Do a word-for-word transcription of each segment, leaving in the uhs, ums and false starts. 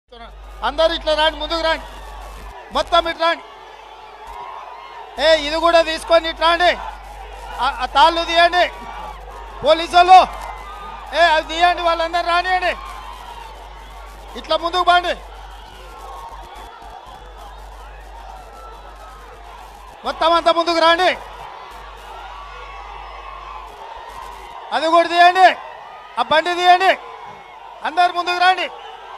అందరూ ఇట్లా రాండి, ముందుకు రాండి, మొత్తం ఇట్లా రాండి. ఏ ఇది కూడా తీసుకొని ఇట్లా రండి, ఆ తాళ్ళు తీయండి పోలీసు వాళ్ళు. ఏ అది తీయండి, వాళ్ళందరూ రానియండి, ఇట్లా ముందుకు బాండి. మొత్తం అంతా ముందుకు రాండి, అది కూడా తీయండి, ఆ బండి తీయండి, అందరు ముందుకు రండి.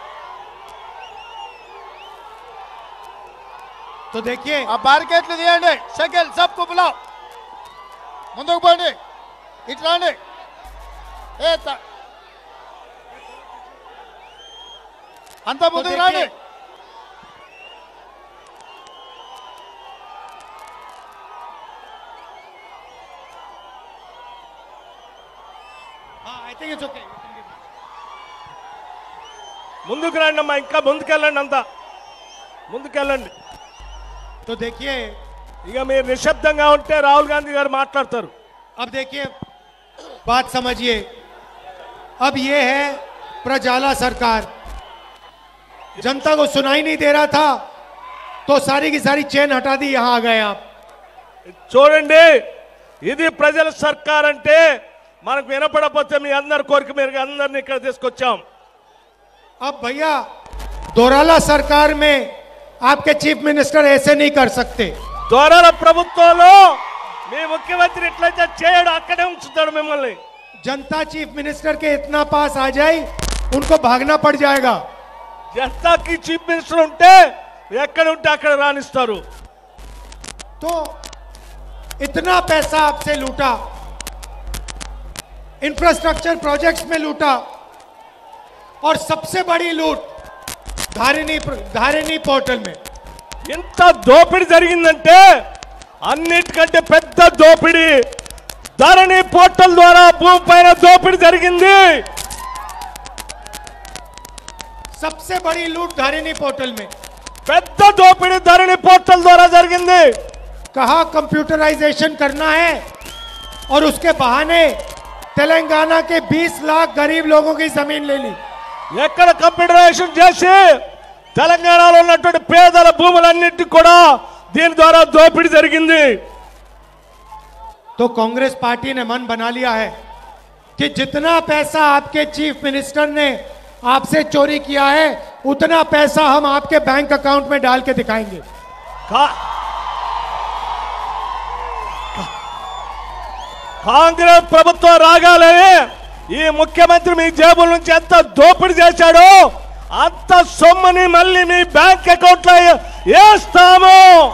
तो देखिए ఆ బార్కెట్లు తీయండి, షకిల్ సబ్కు బులావ్, ముందుకు పోండి, ఇట్లా రండి. ఏ అంతా ముందుకు రండి. I think it's okay. ముందుకు రండి అమ్మా, ఇంకా ముందుకెళ్ళండి, అంతా ముందుకెళ్ళండి. तो देखिए ఇక మీరు నిశ్శబ్దంగా ఉంటే రాహుల్ గాంధీ గారు మాట్లాడతారు. अब देखिए बात समझिए, अब ये है प्रजाला सरकार. जनता को सुनाई नहीं दे रहा था तो सारी की सारी चेन हटा दी, यहां आ गए आप. చూడండి, ఇది ప్రజల సర్కార్ అంటే మనకు వినపడకపోతే మీ అందరి కోరిక మేరకు అందరిని ఇక్కడ తీసుకొచ్చాం. अब भैया दोराला सरकार में आपके चीफ मिनिस्टर ऐसे नहीं कर सकते. దొరల ప్రభుత్వంలో మీ ముఖ్యమంత్రి ఎట్లయితే చేయడు, అక్కడే ఉంచుతాడు మిమ్మల్ని. जनता चीफ मिनिस्टर के इतना पास आ जाए उनको भागना पड़ जाएगा. జనతాకి చీఫ్ మినిస్టర్ ఉంటే ఎక్కడ ఉంటే అక్కడ రాణిస్తారు. तो इतना पैसा आपसे लूटा, इंफ्रास्ट्रक्चर प्रोजेक्ट्स में लूटा, और सबसे बड़ी लूट धारिणी धारिणी पोर्टल में. ఇంత దోపిడీ జరిగిందంటే అన్నిటికంటే పెద్ద దోపిడీ ధరణి పోర్టల్ ద్వారా భూమి పైన దోపిడీ జరిగింది. सबसे बड़ी लूट धारिणी पोर्टल में. పెద్ద దోపిడీ ధరణి పోర్టల్ ద్వారా జరిగింది. कहा कंप्यूटराइजेशन करना है और उसके बहाने तेलंगाना के बीस लाख गरीब लोगों की जमीन ले ली. ఎక్కడ కంప్యూటరైజేషన్ చేసి తెలంగాణలో ఉన్నటువంటి పేదల భూములన్నిటి కూడా దీని ద్వారా దోపిడీ జరిగింది. तो कांग्रेस पार्टी ने मन बना लिया है कि जितना पैसा आपके चीफ मिनिस्टर ने आपसे चोरी किया है उतना पैसा हम आपके बैंक अकाउंट में डाल के दिखाएंगे. కా- కాంగ్రెస్ ప్రభుత్వం రాగానే ఈ ముఖ్యమంత్రి మీ జేబుల నుంచి ఎంత దోపిడీ చేశాడో అంత సొమ్ముని మళ్ళీ మీ బ్యాంక్ అకౌంట్ లో వేస్తాము.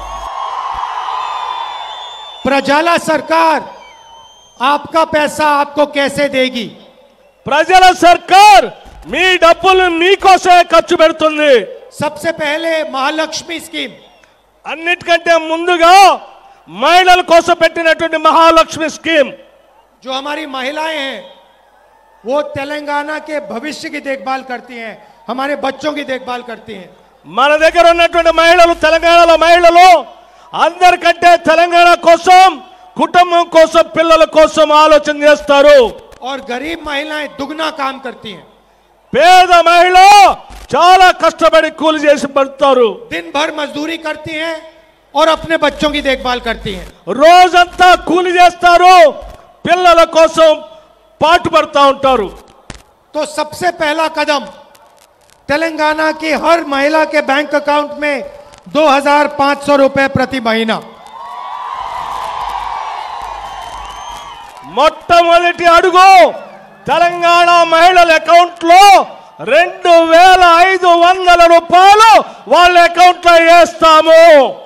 प्रजाला सरकार आपका पैसा आपको कैसे देगी? ప్రజల సర్కార్ మీ డబ్బులు మీకోసమే ఖర్చు పెడుతుంది. सबसे पहले महालक्ष्मी स्कीम, అన్నిటికంటే ముందుగా మహిళల కోసం పెట్టినటువంటి మహాలక్ష్మి స్కీమ్. जो हमारी महिलाएं हैं वो तेलंगाना के भविष्य की देखभाल करती हैं, हमारे बच्चों की देखभाल करती हैं. మన దగ్గర ఉన్నటువంటి మహిళలు, తెలంగాణలో మహిళలు అందరికంటే తెలంగాణ కోసం, కుటుంబం కోసం, పిల్లల కోసం ఆలోచన చేస్తారు. और गरीब महिलाएं दुगना काम करती हैं. పేద మహిళ చాలా కష్టపడి కూలి చేసి పడతారు. दिन भर मजदूरी करती हैं और अपने बच्चों की देखभाल करती हैं. రోజంతా కూలి చేస్తారు, పిల్లల కోసం పాటు పడతా ఉంటారు. तो सबसे पहला कदम तेलंगाना की हर महिला के बैंक अकाउंट में दो हजार पांच सौ रुपए प्रति महीना. మొట్టమొదటి అడుగు తెలంగాణ మహిళల అకౌంట్ లో రెండు వేల ఐదు వందల రూపాయలు వాళ్ళ అకౌంట్ లో వేస్తాము.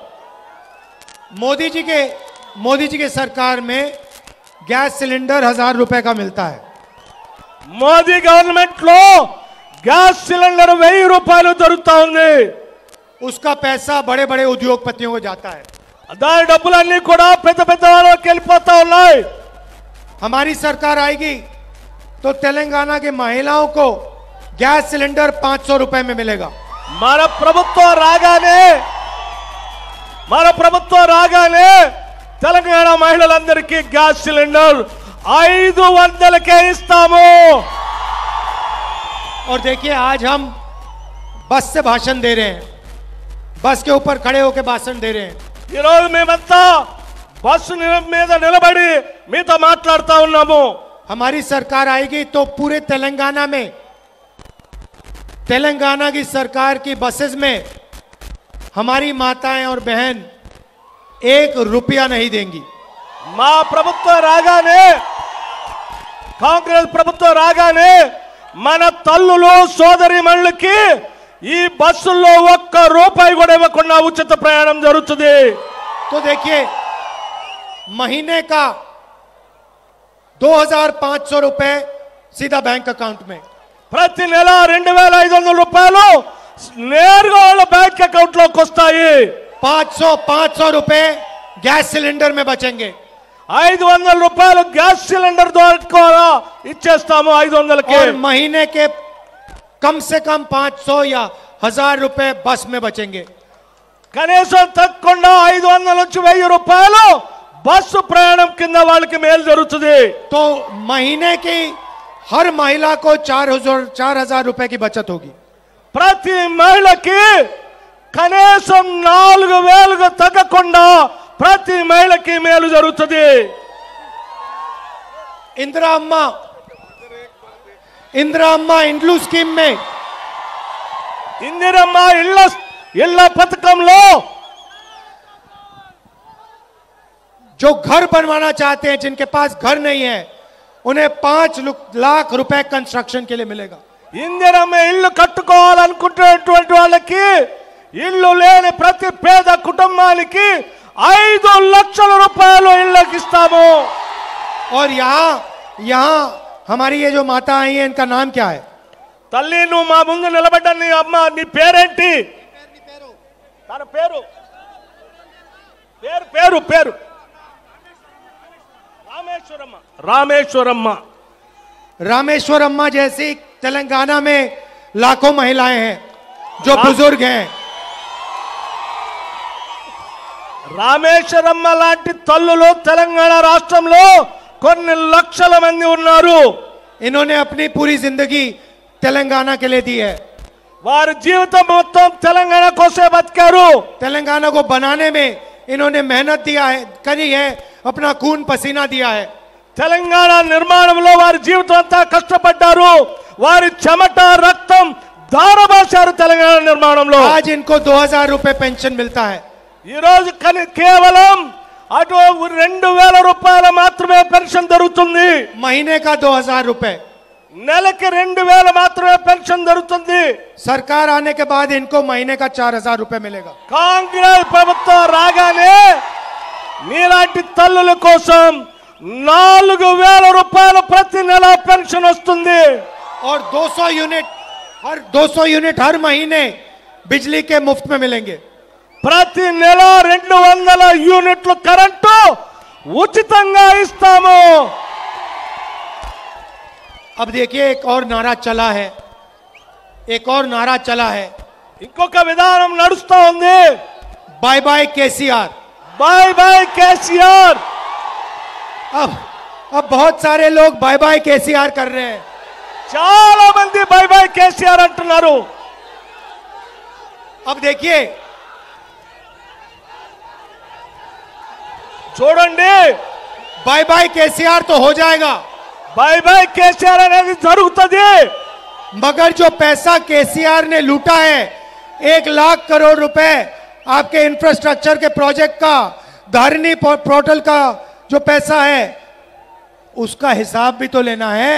मोदी जी के मोदी जी के सरकार में गैस सिलेंडर हजार रुपए का मिलता है. మోదీ గవర్నమెంట్ లో గ్యాస్ సిలిండర్ వెయ్యి రూపాయలు దొరుకుతా ఉంది. उसका पैसा बड़े बड़े उद्योगपतियों को जाता है. దాని డబ్బులన్నీ కూడా పెద్ద పెద్ద వాళ్ళకి వెళ్ళిపోతా ఉన్నాయి. हमारी सरकार आएगी तो तेलंगाना की महिलाओं को गैस सिलेंडर पांच सौ रुपए में मिलेगा. మన ప్రభుత్వం రాగానే మన ప్రభుత్వం రాగానే తెలంగాణ మహిళలందరికీ గ్యాస్ సిలిండర్ ఐదు వందలకే ఇస్తాము. और देखिए आज हम बस से भाषण दे रहे हैं, बस के ऊपर खड़े होकर भाषण दे रहे हैं। ఈ రోజు మేమంతా బస్సు నిల- మీద నిలబడి మీతో మాట్లాడుతా ఉన్నాము. हमारी सरकार आएगी तो पूरे तेलंगाना में, तेलंगाना की सरकार की बसेस में हमारी माताएं और बहन एक रुपया नहीं देंगी। మా ప్రభుత్వం రాగానే, కాంగ్రెస్ ప్రభుత్వం రాగానే మన తల్లులు సోదరిమణులకి ఈ బస్సుల్లో ఒక్క రూపాయి కూడా ఇవ్వకుండా ఉచిత ప్రయాణం జరుగుతుంది. तो देखिए, महीने का दो हजार पांच सौ रुपए सीधा बैंक अकाउंट में, ప్రతి నెల రెండు వేల ఐదు వందల రూపాయలు నేరుగా వాళ్ళ బ్యాంక్ అకౌంట్ లోకి వస్తాయి. पांच सौ पांच सौ रुपए गैस सिलेंडर में बचेंगे ఐదు వందల రూపాయలు గ్యాస్ సిలిండర్ ద్వారా ఇచ్చేస్తాము. ఐదు వందలకి और महीने के कम से कम पांच सौ या हजार रुपए बस में बचेंगे। కనీసం తగ్గకుండా ఐదు వందల నుంచి వెయ్యి రూపాయలు బస్సు ప్రయాణం కింద వాళ్ళకి మేలు జరుగుతుంది. तो महीने की हर महिला को चार हजार चार हजार रुपए की बचत होगी। ప్రతి మహిళకి కనీసం నాలుగు వేలకు తగ్గకుండా ప్రతి మహిళకి మేలు జరుగుతుంది. इंदिरा अम्मा इंदिरा अम्मा इंड्लू स्कीम में ఇందిరమ్మ ఇళ్ళ ఇళ్ళ పథకంలో जो घर बनवाना चाहते हैं, जिनके पास घर नहीं है, उन्हें पांच लाख रुपए कंस्ट्रक्शन के लिए मिलेगा। ఇందిరమ్మ ఇల్లు కట్టుకోవాలనుకుంటున్నటువంటి వాళ్ళకి, ఇల్లు లేని ప్రతి పేద కుటుంబానికి ఐదు లక్షల రూపాయలు ఇళ్ళకి ఇస్తాము. और यहाँ यहाँ हमारी ये जो माता आई है, इनका नाम क्या है? తల్లి, నువ్వు మా ముందు నిలబడ్డ నీ అమ్మ, నీ పేరేంటి? తన పేరు పేరు పేరు పేరు రామేశ్వరమ్మ. రామేశ్వరమ్మ रामेश्वर अम्मा जैसी तेलंगाना में लाखों महिलाएं हैं जो रा- बुजुर्ग हैं। రామేశ్వరమ్మ లాంటి తల్లులు తెలంగాణ రాష్ట్రంలో కొన్ని లక్షల మంది ఉన్నారు. इन्होंने अपनी पूरी जिंदगी तेलंगाना के लिए दी है। వారి జీవితం మొత్తం తెలంగాణ కోసమే బతికారు. तेलंगाना को बनाने में इन्होंने मेहनत दिया है, करी है, अपना खून पसीना दिया है। తెలంగాణ నిర్మాణంలో వారి జీవితం అంతా కష్టపడ్డారు. వారి చెమట రక్తం ధారపోశారు తెలంగాణ నిర్మాణంలో. आज इनको दो हजार रुपए पेंशन मिलता है। ఈ రోజు కని కేవలం అటు రెండు వేల రూపాయలు మాత్రమే పెన్షన్ దొరుకుతుంది. महीने का दो हजार रुपए। నెలకి రెండు వేలు మాత్రమే పెన్షన్ దొరుకుతుంది. सरकार आने के बाद इनको महीने का चार हजार रुपए मिलेगा। కాంగ్రెస్ ప్రభుత్వం రాగానే మీలాంటి తల్లుల కోసం నాలుగు వేల రూపాయలు ప్రతి నెల పెన్షన్ వస్తుంది. और दो सौ यूनिट हर दो सौ यूनिट हर महीने बिजली के मुफ्त में मिलेंगे। ప్రతి నెల రెండు వందల యూనిట్లు కరెంటు ఉచితంగా ఇస్తాము. अब देखिए, एक और नारा चला है, एक और नारा चला है, ఇంకొక విధానం నడుస్తా ఉంది. Bye bye KCR. Bye bye KCR. अब अब बहुत सारे लोग बाय बाय केसीआर कर रहे हैं। చాలా మంది బాయ్ బాయ్ కేసీఆర్ అంటున్నారు. अब देखिए, చూడండి, बाय बाय केसीआर तो हो जाएगा, బాయ్ బాయ్ కేసీఆర్ అనేది జరుగుతుంది. मगर जो पैसा केसीआर ने लूटा है, एक लाख करोड़ रुपए आपके इंफ्रास्ट्रक्चर के प्रोजेक्ट का, धरनी पो- पोर्टल का जो पैसा है, उसका हिसाब भी तो लेना है।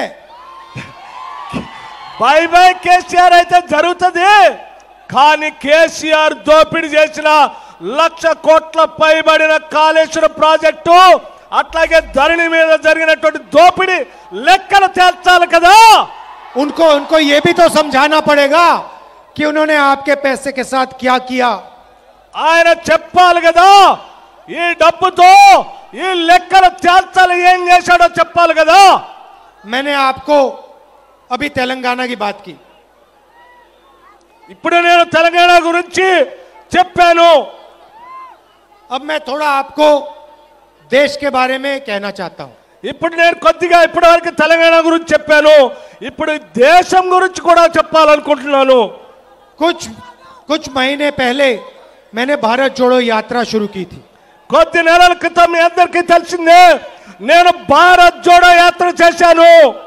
బాయ్ బాయ్ కేసీఆర్ అయితే జరుగుతుంది. కానీ కేసీఆర్ దోపిడీ చేసిన లక్ష కోట్ల పైబడిన కాళేశ్వరం ప్రాజెక్టు, అట్లాగే ధరణి మీద జరిగినటువంటి దోపిడీ లెక్కలు తేల్చాలి కదా. उनको उनको ये भी तो समझाना पड़ेगा कि उन्होंने आपके पैसे के साथ क्या किया। ఆయన చెప్పాలి కదా, ఈ డబ్బుతో ఈ లెక్కలు తేల్చాలి, ఏం చేశాడో చెప్పాలి కదా. मैंने आपको अभी तेलंगाना की बात की, ఇప్పుడు నేను తెలంగాణ గురించి చెప్పాను. अब मैं थोड़ा आपको देश के बारे में कहना चाहता हूं। ఇప్పుడు నేను కొద్దిగా ఇప్పటి వరకు తెలంగాణ గురించి చెప్పాను. ఇప్పుడు దేశం గురించి కూడా చెప్పాలనుకుంటున్నాను. कुछ कुछ महीने पहले मैंने भारत जोड़ो यात्रा शुरू की थी। కొద్ది నెలల క్రితం మీ అందరికీ తెలిసిందే నేను భారత్ జోడో యాత్ర చేశాను।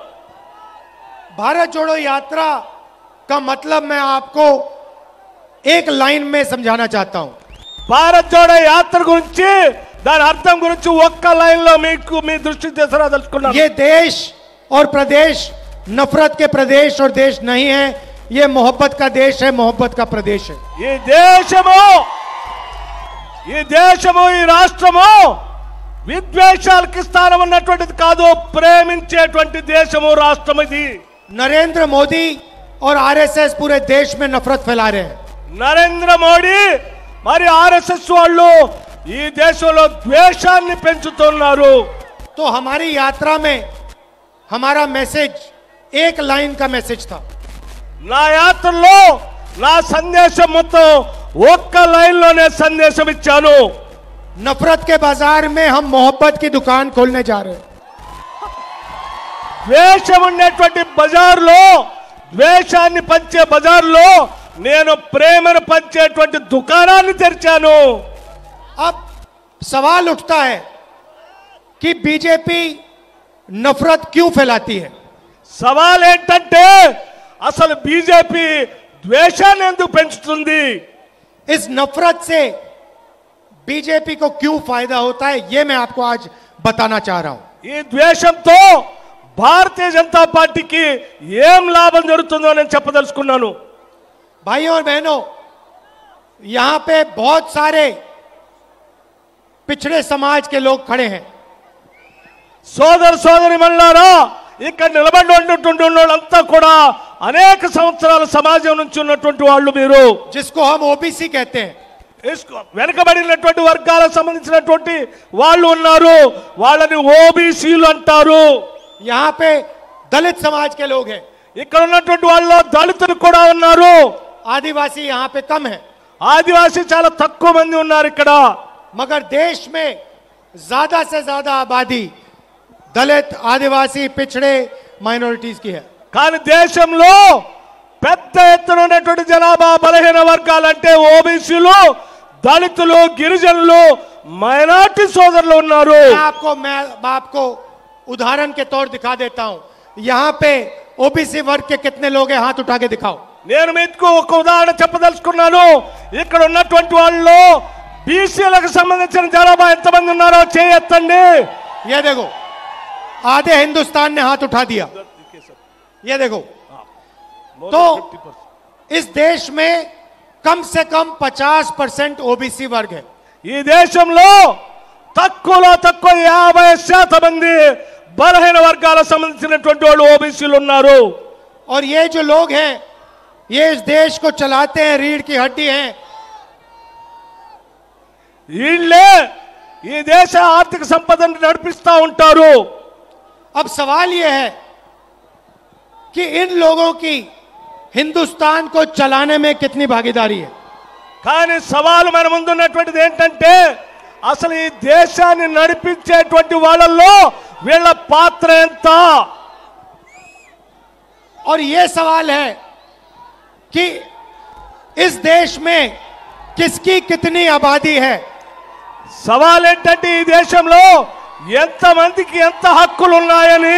भारत जोड़ो यात्रा का मतलब मैं आपको एक लाइन में समझाना चाहता हूं। భారత్ జోడో యాత్ర గురించి దాని అర్థం గురించి ఒక్క లైన్ లో మీకు మీ దృష్టికి తీసుకురాదలుచుకున్నాను। ये देश और प्रदेश नफरत के प्रदेश और देश नहीं है, ये मोहब्बत का देश है, मोहब्बत का प्रदेश है। ఈ దేశము ఈ దేశము ఈ రాష్ట్రము విద్వేషాలకి స్థానం ఉన్నటువంటిది కాదు, ప్రేమించేటువంటి దేశము రాష్ట్రం ఇది। नरेंद्र मोदी और आरएसएस पूरे देश में नफरत फैला रहे हैं। నరేంద్ర మోడీ మరి ఆర్ఎస్ఎస్ వాళ్ళు ఈ దేశంలో ద్వేషాన్ని పెంచుతున్నారు। तो हमारी यात्रा में हमारा मैसेज एक लाइन का मैसेज था। నా యాత్రలో నా సందేశం మొత్తం ఒక్క లైన్ లోనే సందేశం ఇచ్చాను। नफरत के बाजार में हम मोहब्बत की दुकान खोलने जा रहे हैं। ద్వేషం ఉండేటువంటి బజార్లో ద్వేషాన్ని పంచే బజార్లో నేను ప్రేమను పంచేటువంటి దుకాణాన్ని తెరిచాను। अब सवाल उठता है कि बीजेपी नफरत क्यों फैलाती है। సవాల్ ఏంటంటే అసలు బీజేపీ ద్వేషాన్ని ఎందుకు పెంచుతుంది? इस नफरत से बीजेपी को क्यों फायदा होता है, यह मैं आपको आज बताना चाह रहा हूं। ఈ ద్వేషంతో భారతీయ జనతా పార్టీకి ఏం లాభం జరుగుతుందో నేను చెప్పదలుచుకున్నాను। भाइयों और बहनों, यहां पे बहुत सारे पिछड़े समाज के लोग खड़े हैं। సోదర సోదరి మల్లారా, ఇక్కడ నిలబడి ఉన్నటువంటి వాళ్ళంతా కూడా అనేక సంవత్సరాల సమాజం నుంచి ఉన్నటువంటి వాళ్ళు మీరు, जिसको हम ओबीसी कहते हैं। వెనకబడినటువంటి వర్గాలకు సంబంధించినటువంటి వాళ్ళు ఉన్నారు, వాళ్ళని ఓబీసీలు అంటారు। यहां पे दलित समाज के लोग हैं, ఇక్కడ ఉన్నటువంటి వాళ్ళు దళితులు కూడా ఉన్నారు, आदिवासी यहां पे कम है, ఆదివాసీ చాలా తక్కువ మంది ఉన్నారు ఇక్కడ। मगर देश में ज्यादा से ज्यादा आबादी दलित, आदिवासी, पिछड़े, माइनॉरिटीज की है। కానీ దేశంలో పెద్ద ఎత్తున ఉన్నటువంటి జనాభా బలహీన వర్గాలంటే ఓబీసీలు, దళితులు, గిరిజనులు, మైనార్టీ సోదరులు ఉన్నారు। मैं आपको मैं आपको उदाहरण के तौर दिखा देता हूं। यहां पे ओबीसी वर्ग के कितने लोग हैं, हाथ उठा के दिखाओ। నేను మీకు ఒక ఉదాహరణ చెప్పదలుచుకున్నాను। ఇక్కడ ఉన్నటువంటి వాళ్ళు బీసీలకు సంబంధించిన జనాభా ఎంతమంది ఉన్నారో చేయెత్తండి। ये देखो, आधे हिंदुस्तान ने हाथ उठा दिया। ये देखो, तो इस देश में कम से कम पचास परसेंट ओबीसी वर्ग है। ఈ దేశంలో తక్కువలో తక్కువ యాభై శాతం మంది బలహీన వర్గాలకు సంబంధించినటువంటి వాళ్ళు ఓబీసీలు ఉన్నారు। और ये जो लोग हैं, ये इस देश को चलाते हैं, रीढ़ की हड्डी हैं। వీళ్ళే ఈ దేశ ఆర్థిక సంపదను నడిపిస్తా ఉంటారు। अब सवाल यह है कि इन लोगों की हिंदुस्तान को चलाने में कितनी भागीदारी है। కానీ సవాలు మన ముందు ఉన్నటువంటిది ఏంటంటే అసలు ఈ దేశాన్ని నడిపించేటువంటి వాళ్ళల్లో వీళ్ళ పాత్ర ఎంత? और ये सवाल है कि इस देश में किसकी कितनी आबादी है। సవాల్ ఏంటంటే ఈ దేశంలో ఎంత మందికి ఎంత హక్కులు ఉన్నాయని।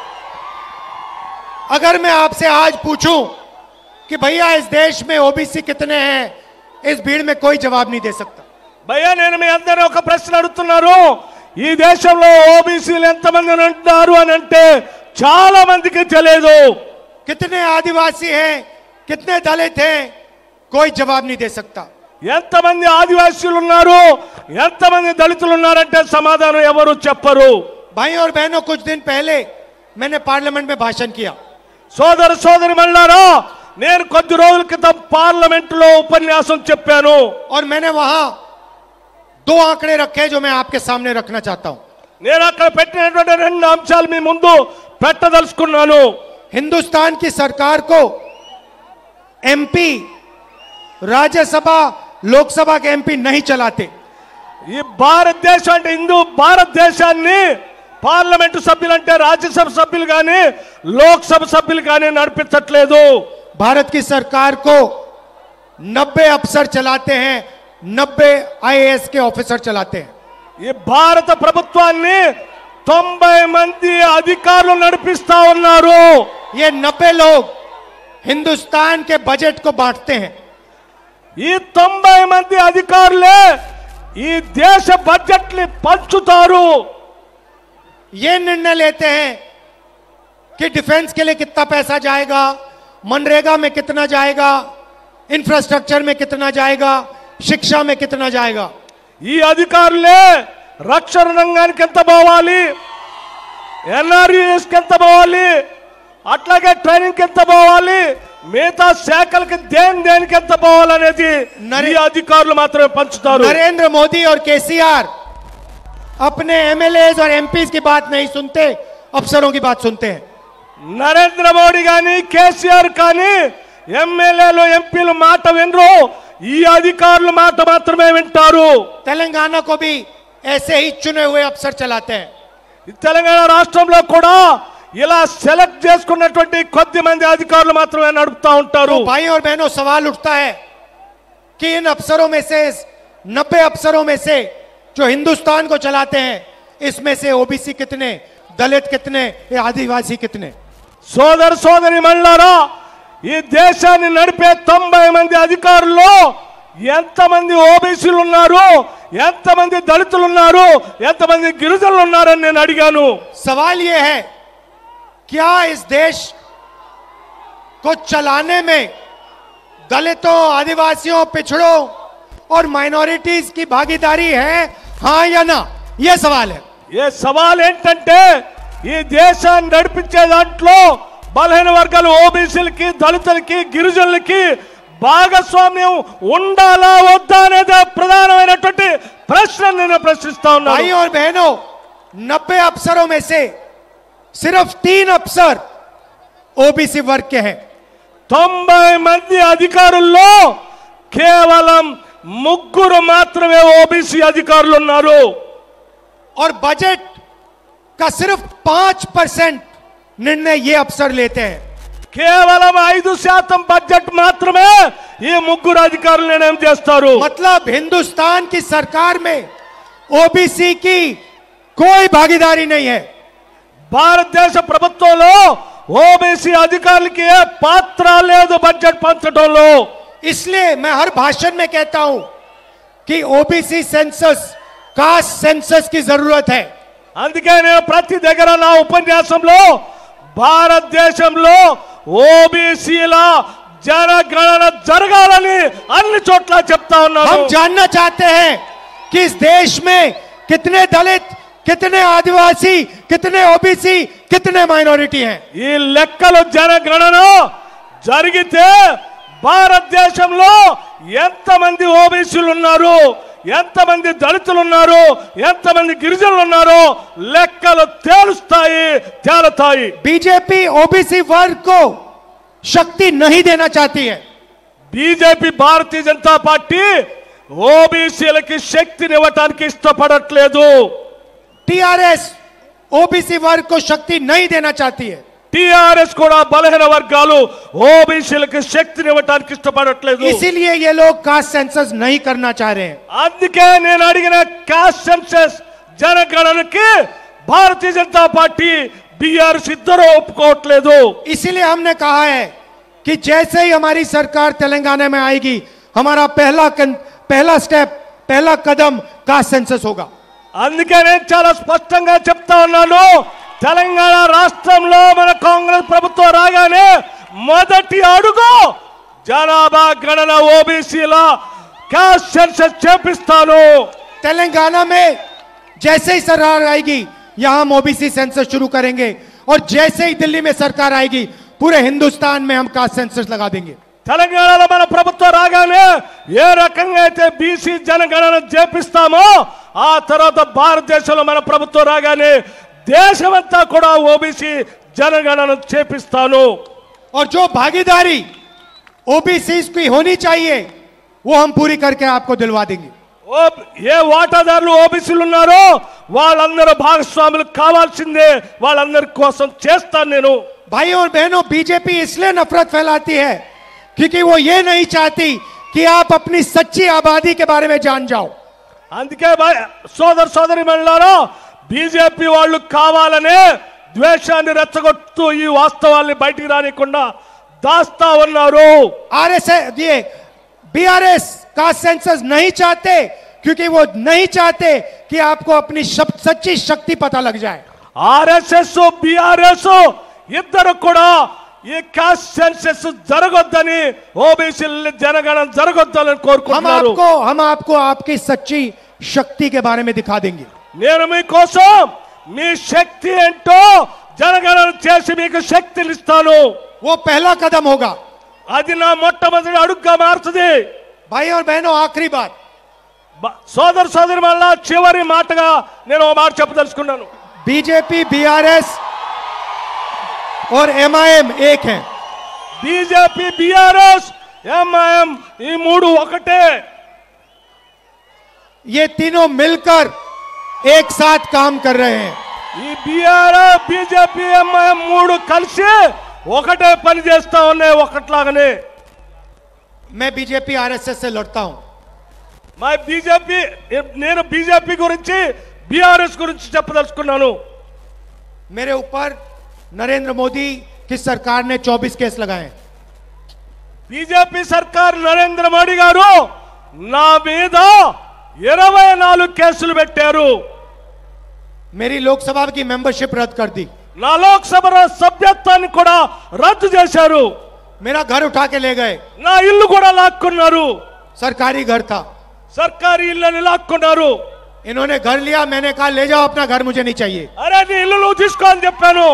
अगर मैं आपसे आज पूछूं कि भैया इस देश में ओबीसी कितने हैं, इस भीड़ में कोई जवाब नहीं दे सकता। భయ్యా, నేను మీ అందరూ ఒక ప్రశ్న అడుగుతున్నాను, ఈ దేశంలో ఓబీసీలు ఎంతమంది ఉన్నారు అని అంటే చాలా మందికి తెలియదు। कितने आदिवासी हैं, कितने दलित हैं, कोई जवाब नहीं दे सकता। ఎంతమంది ఆదివాసీలు ఉన్నారు, ఎంతమంది దళితులు ఉన్నారంటే సమాధానం ఎవరు చెప్పరు। भाई और बहनों, कुछ दिन पहले मैंने पार्लियामेंट में भाषण किया। సోదర సోదరి మల్లారా, నేను కొద్ది రోజుల క్రితం పార్లమెంట్ లో ఉపన్యాసం చెప్పాను। और मैंने वहां दो आंकड़े रखे जो मैं आपके सामने रखना चाहता हूं। నేను అక్కడ పెట్టినటువంటి రెండు అంశాలు మీ ముందు పెట్టదలుచుకున్నాను। हिंदुस्तान की सरकार को एमपी, राज्यसभा, लोकसभा के एमपी नहीं चलाते। ఈ భారతదేశం అంటే హిందూ భారతదేశాన్ని పార్లమెంటు సభ్యులు అంటే రాజ్యసభ సభ్యులు కానీ లోక్సభ సభ్యులు కానీ నడిపించట్లేదు। भारत की सरकार को नब्बे अफसर चलाते हैं, नब्बे आईएएस के ऑफिसर चलाते हैं। ఈ భారత ప్రభుత్వాన్ని తొంభై మంది అధికారులు నడిపిస్తా ఉన్నారు। ये नब्बे लोग हिंदुस्तान के बजट को बांटते हैं। ఈ తొంభై మంది అధికారులే ఈ దేశ బడ్జెట్ ని పంచుతారు। ये निर्णय लेते हैं कि डिफेंस के लिए कितना पैसा जाएगा, मनरेगा में कितना जाएगा, इंफ्रास्ट्रक्चर में कितना जाएगा, शिक्षा में कितना जाएगा। ఈ అధికారులే రక్షణ రంగానికి ఎంత పోవాలి, ఎన్ఆర్ఈఎస్ కి ఎంత పోవాలి, అట్లాగే ట్రైనింగ్ కి ఎంత పోవాలి, మిగతా శాఖలకి దేని దేనికి ఎంత పోవాలనేది ఈ అధికారులు మాత్రమే పంచుతారు। नरेंद्र मोदी और केसीआर अपने एमएलए और एमपीज की बात नहीं सुनते, अफसरों की बात सुनते हैं। నరేంద్ర మోడీ గాని కేసీఆర్ కానీ ఎమ్మెల్యేలు ఎంపీలు మాట వినరు, ఈ అధికారుల మాట మాత్రమే వింటారు। तेलंगाना को भी ऐसे ही चुने हुए अफसर चलाते हैं। తెలంగాణ రాష్ట్రంలో కూడా ఇలా సెలెక్ట్ చేసుకున్నటువంటి కొద్ది మంది అధికారులు మాత్రమే నడుపుతా ఉంటారు। तो भाई और बहनों, सवाल उठता है कि इन अफसरों में से, नब्बे अफसरों में से जो हिंदुस्तान को चलाते हैं, इसमें से ओबीसी कितने, दलित कितने, ये आदिवासी कितने। సోదర సోదరి మళ్ళారా, ఈ దేశాన్ని నడిపే తొంభై మంది అధికారుల్లో ఎంతమంది ఓబీసీలు ఉన్నారు, ఎంతమంది దళితులు ఉన్నారు, ఎంతమంది గిరిజనులు ఉన్నారని నేను అడిగాను। सवाल ये है, क्या इस देश को चलाने में दलितों, आदिवासियों, पिछड़ों और माइनॉरिटीज की भागीदारी है, हाँ या ना? यह सवाल है। ఏ సవాల్ ఏంటంటే ఈ దేశాన్ని నడిపించే దాంట్లో బలహీన వర్గాలు ఓబీసీలకి, దళితులకి, గిరిజనులకి భాగస్వామ్యం ఉండాలా వద్దా అనేది ప్రధానమైనటువంటి ప్రశ్న నేను ప్రశ్నిస్తా ఉన్నాను। भाई और बहनों, नब्बे अफसरों में से सिर्फ तीन अफसर ओबीसी वर्ग के हैं। తొంభై మంది అధికారుల్లో కేవలం ముగ్గురు మాత్రమే ఓబీసీ అధికారులు ఉన్నారు। और बजट का सिर्फ पांच परसेंट निर्णय ये अफसर लेते हैं। కేవలం ఐదు శాతం బడ్జెట్ మాత్రమే ఈ ముగ్గురు అధికారులు నిర్ణయం చేస్తారు। मतलब हिंदुस्तान की सरकार में ओबीसी की कोई भागीदारी नहीं है। భారతదేశ ప్రభుత్వంలో ఓబీసీ అధికారులకి ఏ పాత్ర లేదు బడ్జెట్ పంచడంలో। इसलिए मैं हर भाषण में कहता हूं कि ओबीसी सेंसस, कास्ट सेंसस की जरूरत है। అందుకే నేను ప్రతి దగ్గర నా ఉపన్యాసంలో భారతదేశంలో ఓబీసీల జనగణన జరగాలని అన్ని చోట్ల చెప్తా ఉన్నాను। हम जानना चाहते हैं कि इस देश में कितने दलित, कितने आदिवासी, कितने ओबीसी, कितने माइनॉरिटी हैं। ఈ లెక్కలు జనగణన జరిగితే భారతదేశంలో ఎంతమంది ఓబీసీలు ఉన్నారు, ఎంతమంది దళితులు ఉన్నారు, ఎంతమంది గిరిజనులు ఉన్నారు లెక్కలు తేలుస్తాయి, తేలుతాయి। बीजेपी ओबीसी वर्ग को शक्ति नहीं देना चाहती है। బీజేపీ భారతీయ జనతా పార్టీ ఓబీసీలకి శక్తిని ఇవ్వడానికి ఇష్టపడట్లేదు। टीआरएस ओबीसी वर्ग को शक्ति नहीं देना चाहती है। టీఆర్ఎస్ కూడా బలహీన వర్గాలు ఓబీసీలకి శక్తిని ఇవ్వడానికి ఇష్టపడట్లేదు। इसीलिए ये लोग कास्ट सेंसस नहीं करना चाह रहे हैं। అందుకే నేను అడిగిన కాస్ట్ సెన్సస్ జనగణనకి భారతీయ జనతా పార్టీ, బీఆర్ఎస్ ఇద్దరు ఒప్పుకోవట్లేదు। इसीलिए हमने कहा है कि जैसे ही हमारी सरकार तेलंगाना में आएगी, हमारा पहला कन- पहला स्टेप, पहला कदम कास्ट सेंसस होगा। అందుకే నేను చాలా స్పష్టంగా చెప్తా ఉన్నాను, తెలంగాణ రాష్ట్రంలో మన కాంగ్రెస్ ప్రభుత్వం రాగానే మొదటి అడుగు జనాభా గణన ఓబీసీల కాస్ట్ సెన్సస్ చేపిస్తాను। तेलंगाना में जैसे ही सरकार आएगी, यहां हम ओबीसी सेंसस शुरू करेंगे, और जैसे ही दिल्ली में सरकार आएगी, पूरे हिंदुस्तान में हम कास्ट सेंसस लगा देंगे। తెలంగాణలో మన ప్రభుత్వం రాగానే ఏ రకంగా అయితే బీసీ జనగణన చేపిస్తామో, ఆ తర్వాత భారతదేశంలో మన ప్రభుత్వం రాగానే దేశమంతా కూడా ఓబీసీ జనగణన చేపిస్తాను। और जो भागीदारी ओबीसी की होनी चाहिए, वो हम पूरी करके आपको दिलवा देंगे। ఓ ఏ వాటాదారులు ఓబీసీలు ఉన్నారో వాళ్ళందరూ భాగస్వాములు కావాల్సిందే, వాళ్ళందరి కోసం చేస్తాను నేను। भाई और बहनों, बीजेपी इसलिए नफरत फैलाती है क्योंकि वो ये नहीं चाहती कि आप अपनी सच्ची आबादी के बारे में जान जाओ। అందుకే భా- సోదర సోదరి మండలారా బీజేపీ వాళ్ళు కావాలనే ద్వేషాన్ని రెచ్చగొడుతూ ఈ వాస్తవాల్ని బయటికి రానికుండా దాస్తా ఉన్నారు। आरएसएस ये बीआरएस का सेंसस नहीं चाहते क्योंकि वो नहीं चाहते कि आपको अपनी शब- सच्ची शक्ति पता लग जाए। ఆర్ఎస్ఎస్ బిఆర్ఎస్ ఇద్దరు కూడా ఈ కాస్ట్ సెన్సస్ జరగొద్దని ఓబీసీ జనగణన జరగొద్దని हम కోరుకుంటున్నారు। आपको हम आपको आपकी सच्ची शक्ति के बारे में दिखा देंगे। నేను మీకోసం మీ శక్తి ఏంటో జనగణన చేసి మీకు శక్తిని ఇస్తాను। वो पहला कदम होगा। అది నా మొట్టమొదటి అడుగుగా మారుతుంది। भाई और बहनों, आखिरी बात, బ- సోదర సోదరి వల్ల చివరి మాటగా నేను ఒక మాట చెప్పదలుచుకున్నాను। बीजेपी बीआरएस और एमआईएम एक हैं। బీజేపీ బీఆర్ఎస్ ఎంఐఎం ఈ మూడు ఒకటే। ये तीनों मिलकर एक साथ काम कर रहे हैं। ఈ బీఆర్ఎస్ బీజేపీ ఎంఐఎం మూడు కలిసి ఒకటే పని చేస్తా ఉన్నాయి ఒకట్లాగానే। मैं बीजेपी आरएसएस से लड़ता हूं। మా బీజేపీ నేను బీజేపీ గురించి బీఆర్ఎస్ గురించి చెప్పదలుచుకున్నాను। मेरे ऊपर नरेंद्र मोदी की सरकार ने चौबीस केस लगाए हैं। బీజేపీ సర్కార్ నరేంద్ర మోడీ గారు నా మీద ఇరవై నాలుగు కేసులు పెట్టారు। मेरी लोकसभा की मेंबरशिप रद्द कर दी। నా లోక్సభ సభ్యత్వాన్ని కూడా రద్దు చేశారు। मेरा घर उठा के ले गए। నా ఇల్లు కూడా లాక్కున్నారు। सरकारी घर था। సర్కారీ ఇల్లుని లాక్కున్నారు। इन्होंने घर लिया, मैंने कहा ले जाओ अपना घर, मुझे नहीं चाहिए। అరే నీ ఇల్లు నువ్వు తీసుకో అని చెప్పాను।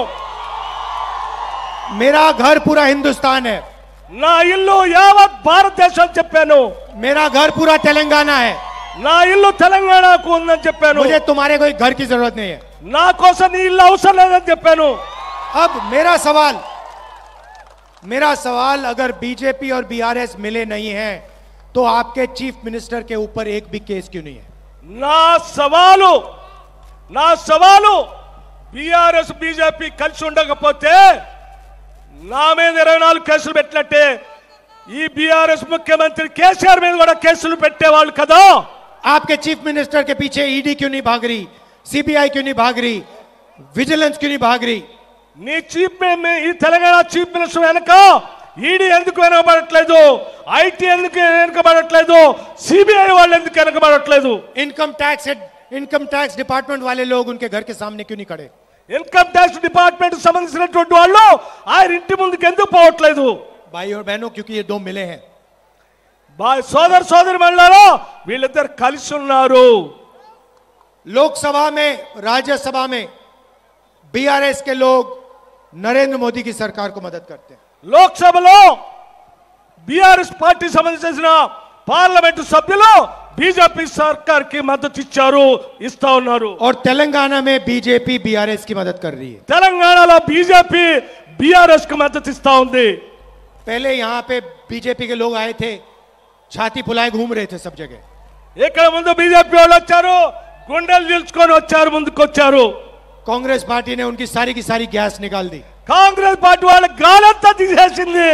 मेरा घर पूरा हिंदुस्तान है। నా ఇల్లు యావత్ భారతదేశం అని చెప్పాను। मेरा घर पूरा तेलंगाना है। నా ఇల్లు తెలంగాణకు ఉందని చెప్పాను। मुझे तुम्हारे कोई घर की जरूरत नहीं है। నా కోసం నీ ఇల్లు అవసరం లేదని చెప్పాను। अब मेरा सवाल मेरा सवाल अगर बीजेपी और बीआरएस मिले नहीं हैं तो आपके चीफ मिनिस्टर के ऊपर एक भी केस क्यों नहीं है? నా సవాలు నా సవాలు బీఆర్ఎస్ బీజేపీ కలిసి ఉండకపోతే నా మీద ఇరవై నాలుగు కేసులు పెట్టినట్టే ఈ బీఆర్ఎస్ ముఖ్యమంత్రి కేసీఆర్ మీద కూడా కేసులు పెట్టేవాళ్ళు కదా। आपके चीफ मिनिस्टर के पीछे ईडी क्यों नहीं भाग रही, सीबीआई क्यों नहीं भाग रही, विजिलेंस क्यों नहीं भाग रही? నీ చీఫ్ మీ- ఈ తెలంగాణ చీఫ్ మినిస్టర్ వెనక ఈడీ ఎందుకు వెనకబడట్లేదు, ఐటీ ఎందుకు వెనకబడట్లేదు, సిబిఐ వాళ్ళు ఎందుకు వెనకబడట్లేదు, income tax income tax department वाले लोग उनके घर के सामने क्यों नहीं खड़े? ఇన్కమ్ ట్యాక్స్ డిపార్ట్మెంట్ సంబంధించినటువంటి వాళ్ళు ఆయన ఇంటి ముందుకు ఎందుకు పోవట్లేదు? भाई और बहनों, क्योंकि ये दो मिले हैं। బా- సోదర సోదరి మండలారా వీళ్ళిద్దరు కలిసి ఉన్నారు। लोकसभा में, राज्यसभा में बीआरएस के लोग नरेंद्र मोदी की सरकार को मदद करते हैं। లోక్సభలో బీఆర్ఎస్ పార్టీ సంబంధించిన పార్లమెంటు సభ్యులు బీజేపీ సర్కార్ కి మద్దతు ఇచ్చారు, ఇస్తా ఉన్నారు। और तेलंगाना में बीजेपी बीआरएस की मदद कर रही है। తెలంగాణలో బీజేపీ బీఆర్ఎస్ కి మద్దతు ఇస్తా ఉంది। पहले यहाँ पे बीजेपी के लोग आए थे, छाती फुलाए घूम रहे थे सब जगह। ఇక్కడ ముందు బీజేపీ వాళ్ళు వచ్చారు, గుండెలు నిల్చుకొని వచ్చారు, ముందుకు వచ్చారు। कांग्रेस पार्टी ने उनकी सारी की सारी गैस निकाल दी। కాంగ్రెస్ పార్టీ వాళ్ళ గాలంతా తీసేసింది।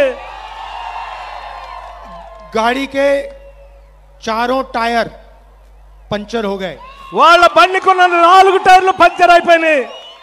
गाड़ी के चारों टायर पंचर हो गए। వాళ్ళ బండికున్న నాలుగు టైర్లు పంచర్ అయిపోయినాయి।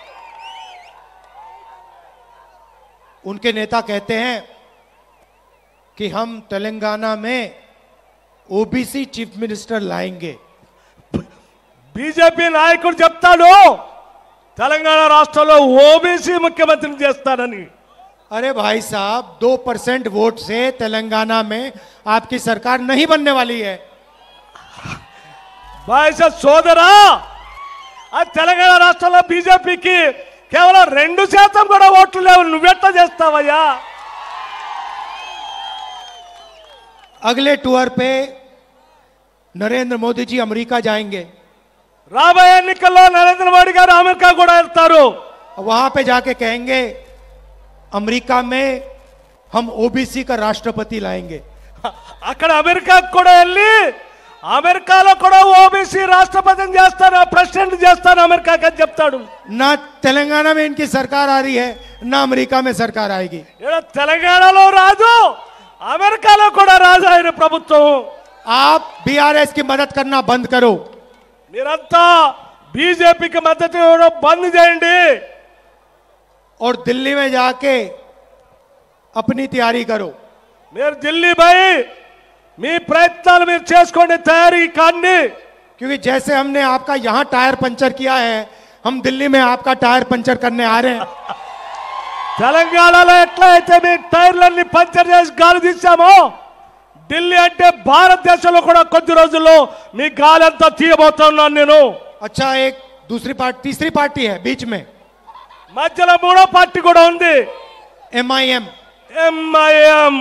उनके नेता कहते हैं कि हम तेलंगाना में ओबीसी चीफ मिनिस्टर लाएंगे। బీజేపీ నాయకుడు చెప్తాడు తెలంగాణ రాష్ట్రంలో ఓబీసీ ముఖ్యమంత్రిని చేస్తానని। अरे भाई साहब, दो परसेंट वोट से तेलंगाना में आपकी सरकार नहीं बनने वाली है। బాయ్స సోదరా ఆ తెలంగాణ రాష్ట్రంలో బీజేపీకి కేవలం రెండు శాతం కూడా ఓట్లు లేవు, నువ్వెట్లా చేస్తావయ్యా? अगले टूर पे नरेंद्र मोदी जी अमेरिका जाएंगे। రాబోయే ఎన్నికల్లో నరేంద్ర మోడీ గారు అమెరికా కూడా వెళ్తారు। वहां पे जाके कहेंगे अमेरिका में हम ओबीसी का राष्ट्रपति लाएंगे। అక్కడ అమెరికాకు కూడా వెళ్ళి అమెరికాలో కూడా ఓబీసీ రాష్ట్రపతిని చేస్తాను, ప్రెసిడెంట్ చేస్తాను అమెరికాకి అని చెప్తాడు। ना तेलंगाना में इनकी सरकार आ रही है, ना अमेरिका में सरकार आएगी। ఇక్కడ తెలంగాణలో రాదు, అమెరికాలో కూడా రాజు ఆయన ప్రభుత్వం. आप बीआरएस की मदद करना बंद करो. మీరంతా బీజేపీకి మద్దతు ఇవ్వడం బంద్ చేయండి. और दिल्ली में जाके अपनी तैयारी करो. మీరు ఢిల్లీ పోయి మీ ప్రయత్నాలు మీరు చేసుకోండి, తయారీ కాండి. क्योंकि जैसे हमने आपका यहां टायर पंचर किया है, हम दिल्ली में आपका टायर पंचर करने आ रहे हैं. తెలంగాణలో ఎట్లా అయితే మీ టైర్లన్నీ పంచర్ చేసి గాలి తీసామో, ఢిల్లీ అంటే భారతదేశంలో కూడా కొద్ది రోజుల్లో మీ గాలి అంతా తీయబోతున్నాను నేను. अच्छा, एक दूसरी पार्टी, तीसरी पार्टी है बीच में, మధ్యలో మూడో పార్టీ కూడా ఉంది, एमआईएम. ఎంఐఎం.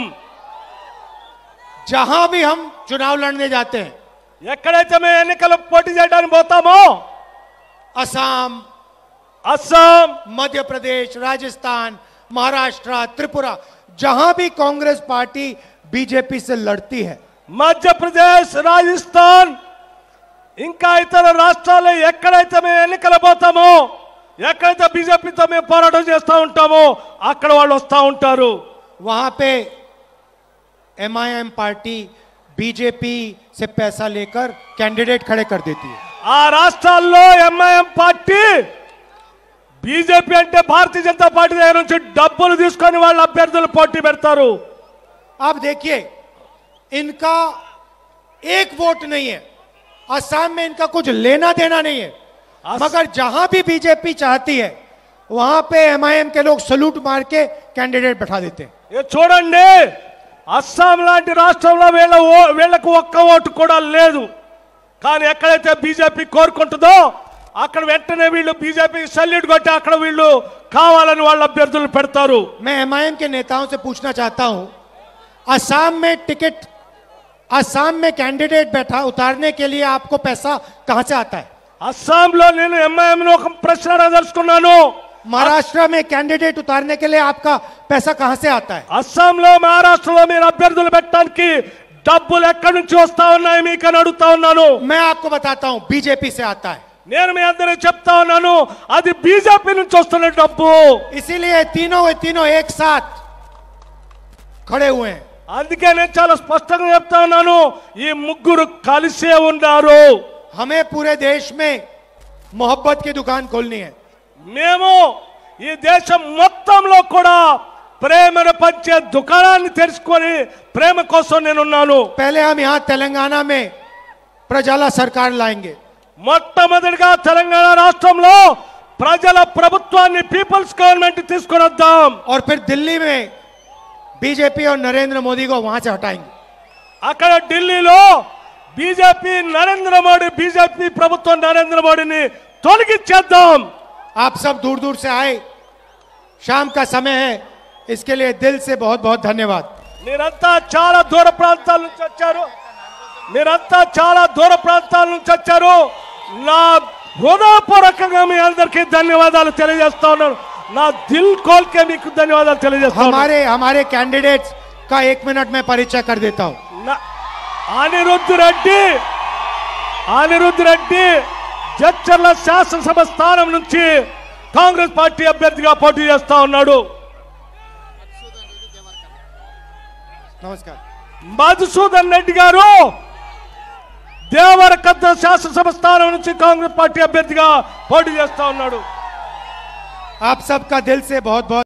जहां भी हम चुनाव लड़ने जाते हैं, ఎక్కడైతే మేము ఎన్నికలు పోటీ చేయడానికి పోతామో, असम, అస్సాం, मध्य प्रदेश, राजस्थान, महाराष्ट्र, त्रिपुरा, जहां भी कांग्रेस पार्टी बीजेपी से लड़ती है, మధ్యప్రదేశ్, రాజస్థాన్ ఇంకా ఇతర రాష్ట్రాల్లో ఎక్కడైతే మేము ఎన్నికలు పోతామో, ఎక్కడైతే బీజేపీతో మేము పోరాటం చేస్తూ ఉంటామో అక్కడ వాళ్ళు వస్తూ ఉంటారు. वहां पे एमआईएम पार्टी बीजेपी से पैसा लेकर कैंडिडेट खड़े कर देती है. ఆ రాష్ట్రాల్లో ఎంఐఎం పార్టీ బీజేపీ అంటే భారతీయ జనతా పార్టీ దగ్గర నుంచి డబ్బులు తీసుకొని వాళ్ళ అభ్యర్థులు పోటీ పెడతారు. आप देखिए, इनका एक वोट नहीं है, असम में इनका कुछ लेना देना नहीं है, मगर जहां भी बीजेपी चाहती है वहां पे एमआईएम के लोग सलूट मार के कैंडिडेट बैठा देते हैं. ఇది చూడండి, అస్సాం లాంటి రాష్ట్రంలో వీళ్ళ ఓ- వీళ్ళకు ఒక్క ఓటు కూడా లేదు. కానీ ఎక్కడైతే బీజేపీ కోరుకుంటుందో అక్కడ వెంటనే వీళ్ళు బీజేపీకి సల్యూట్ కొట్టి అక్కడ వీళ్ళు కావాలని వాళ్ళ అభ్యర్థులు పెడతారు. मैं एमआईएम के नेताओं से पूछना चाहता हूं, असम में टिकट, असम में कैंडिडेट बैठा उतारने के लिए आपको पैसा कहां से आता है? అస్సాంలో నేను ఎంఐఎం ఒక ప్రశ్న అడగదలుచుకున్నాను. महाराष्ट्र में कैंडिडेट उतारने के लिए आपका पैसा कहां से आता है? అస్సాంలో, మహారాష్ట్రలో మీరు అభ్యర్థులు పెట్టడానికి డబ్బులు ఎక్కడి నుంచి వస్తా ఉన్నాయి మీకు అని అడుగుతా ఉన్నాను. मैं आपको बताता हूं, बीजेपी से आता है. నేను మీ అందరికి చెప్తా ఉన్నాను, అది బీజేపీ నుంచి వస్తున్న డబ్బు. इसीलिए तीनों के तीनों एक साथ खड़े हुए हैं. అందుకే నేను చాలా స్పష్టంగా చెప్తా ఉన్నాను, ఈ ముగ్గురు కలిసే ఉన్నారు. हमें पूरे देश में मोहब्बत की दुकान खोलनी है. మేము ఈ దేశం మొత్తంలో కూడా ప్రేమను పంచే దుకాణాన్ని తెరుచుకొని ప్రేమ కోసం నేనున్నాను. पहले हम यहां तेलंगाना में प्रजाला सरकार लाएंगे. మొట్టమొదటిగా తెలంగాణ రాష్ట్రంలో ప్రజల ప్రభుత్వాన్ని, పీపుల్స్ గవర్నమెంట్ తీసుకొని వద్దాం. और फिर दिल्ली में बीजेपी और नरेंद्र मोदी को वहां से हटाएंगे. అక్కడ ఢిల్లీలో బీజేపీ నరేంద్ర మోడీ బీజేపీ ప్రభుత్వం నరేంద్ర మోడీని తొలగించేద్దాం. आप सब दूर दूर से आए, शाम का समय है, इसके लिए दिल से बहुत बहुत धन्यवाद. మీరంతా చాలా దూర ప్రాంతాల నుంచి వచ్చారు. మీరంతా చాలా దూర ప్రాంతాల నుంచి వచ్చారు. నా హృదయపూర్వకంగా మీ అందరికీ ధన్యవాదాలు తెలియజేస్తా ఉన్నాను. నా దిల్ కోల్కే మీకు ధన్యవాదాలు తెలియజేస్తా ఉన్నాను. हमारे हमारे कैंडिडेट्स का एक मिनट में परिचय कर देता हूं. నా- అనిరుద్ధ్ రెడ్డి అనిరుద్ధ్ రెడ్డి జడ్చర్ల శాసనసభ స్థానం నుంచి కాంగ్రెస్ పార్టీ అభ్యర్థిగా పోటీ చేస్తా ఉన్నాడు. नमस्कार. మధుసూదన్ రెడ్డి గారు దేవరకద్ర శాసనసభ స్థానం నుంచి కాంగ్రెస్ పార్టీ అభ్యర్థిగా పోటీ చేస్తా ఉన్నాడు. आप सबका दिल से बहुत बहुत